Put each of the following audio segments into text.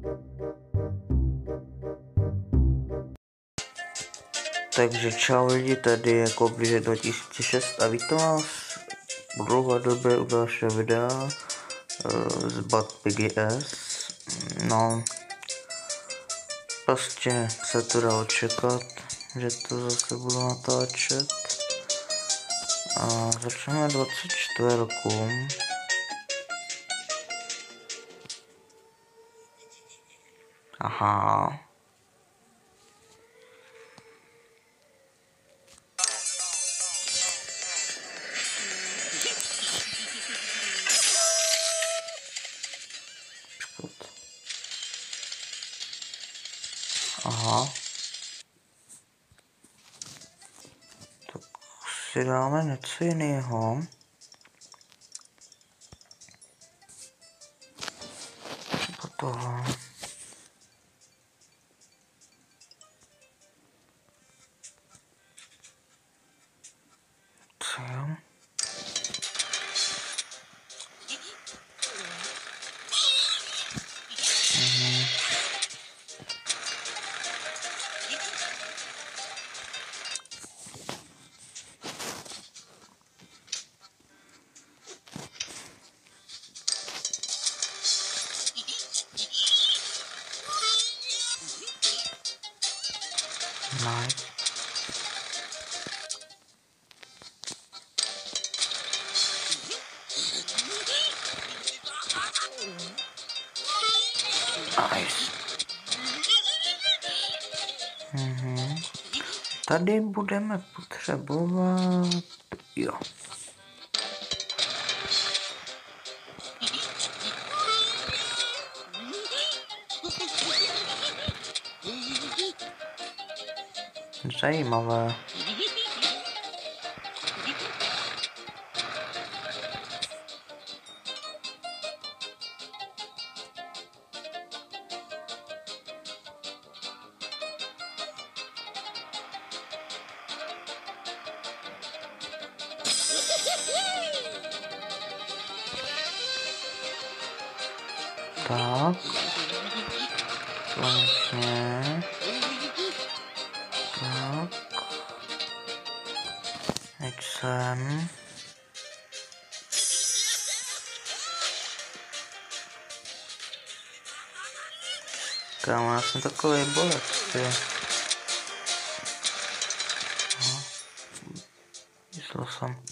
Takže čau lidi, tady je Kobliže 2006 a vítám vás dlouhodobě u dalšího videa z Bad PGS. No, prostě se to dalo čekat, že to zase budu natáčet. A začneme 24. Aha. Aha. Tak si dáme něco jiného. Třeba tohle. Co jo? Nice. Nice. Tady budeme potřebovat... Jo. Zajímavé. Tak. Konečně. Tak. Teď sem. Kámo, já jsem takový bolec, ty. Myslel jsem.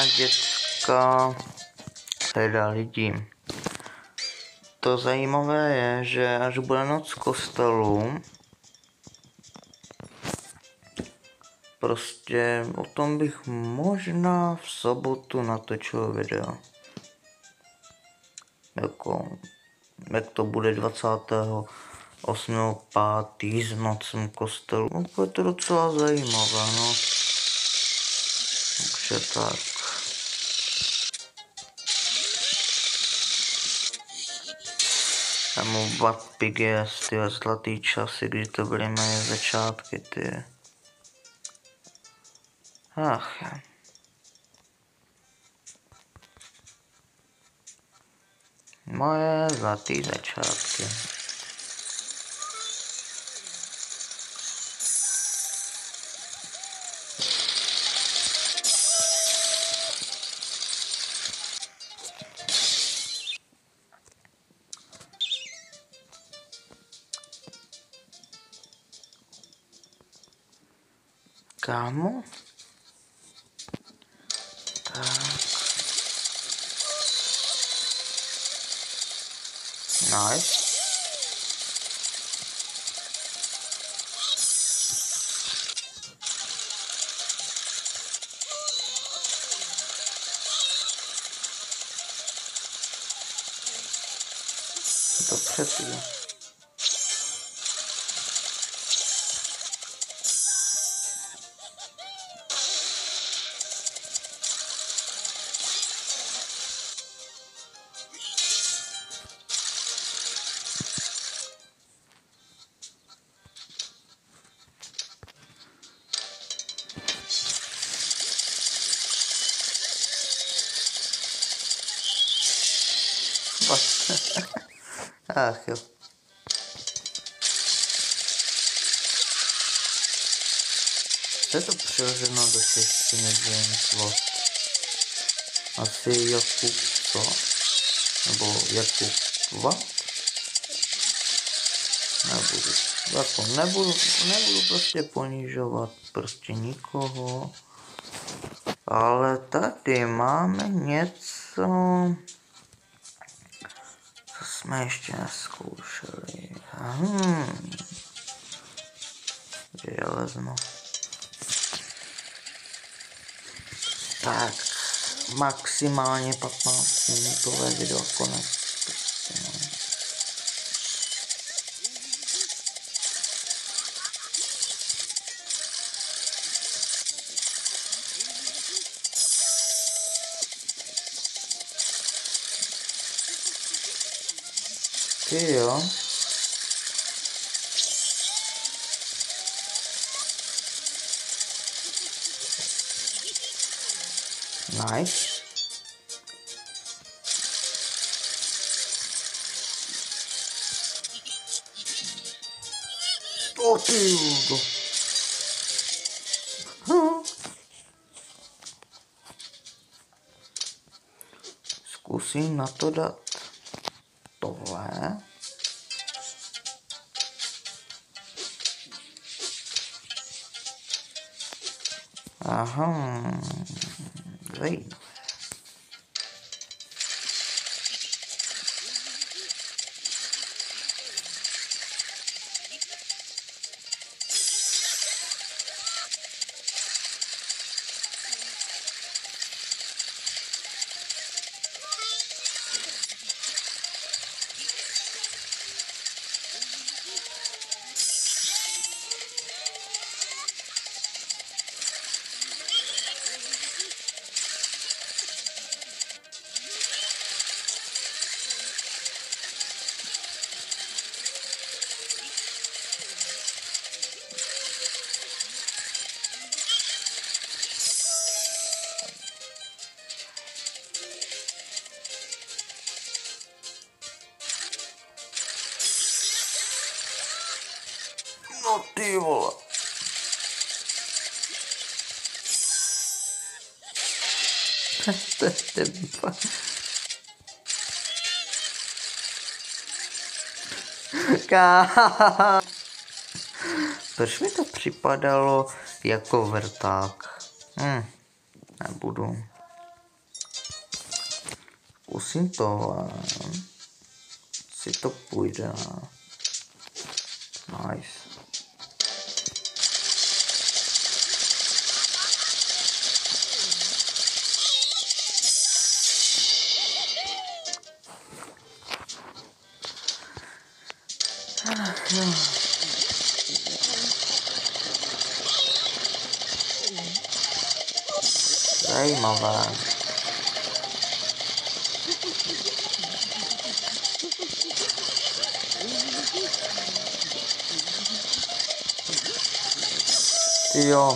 děcka hledá lidi. To zajímavé je, že až bude noc kostelu, prostě o tom bych možná v sobotu natočil video. Jako, jak to bude 28.5. s nocem kostelu. No, bude to docela zajímavé, no. Takže tak. Já mu BatPGS, ty zlatý časy, kdy to byly moje začátky, ty. Ach ja. Moje zlatý začátky. Kámo? Tak. Nice. To přepiju. Ach jo. Je to přeloženo do češtiny James Watt. Asi Jakub co? Nebo Jakub Watt? Nebudu. Jako nebudu prostě ponižovat prostě nikoho. Ale tady máme něco, co jsme ještě neskoušeli. Železno. Tak, maximálně 15minutové video, konec. Ty jo. Nice. O ty jo. Zkusím na to dát tohle. Aha, zajímavé. No ty vole. Proč mi to připadalo jako vrták? Nebudu. Zkusím to, si to půjde. Nice. Zajímavé. Jo.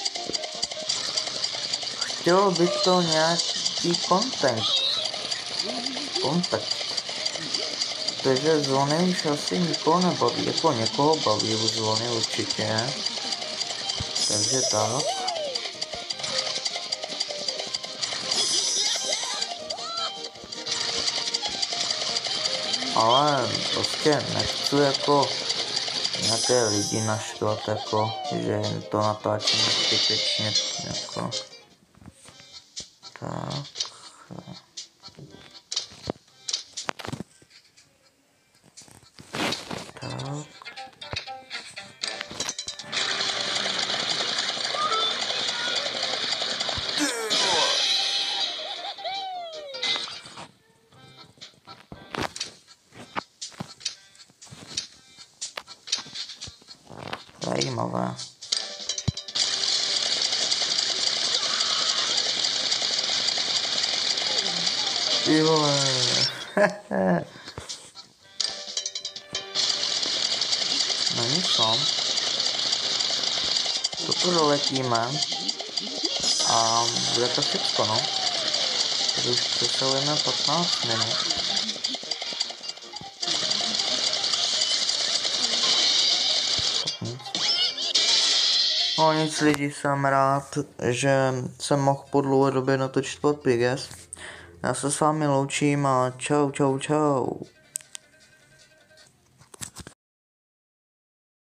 Chtělo by to nějaký kontakt. Takže zvony už asi nikoho nebaví, jako někoho baví u zvony určitě. Takže tak. Ale prostě nechci jako nějaké lidi naštvat, jako, že jim to natáčím zbytečně, jako. Tak. Tak. Zajímavé. Ty vole. No nic no. Toto doletíme. A bude to všechno, no. Tady už přesahujeme 15 minut. No nic lidi, jsem rád, že jsem mohl po dlouhé době natočit pod Piges. Já se s vámi loučím a čau.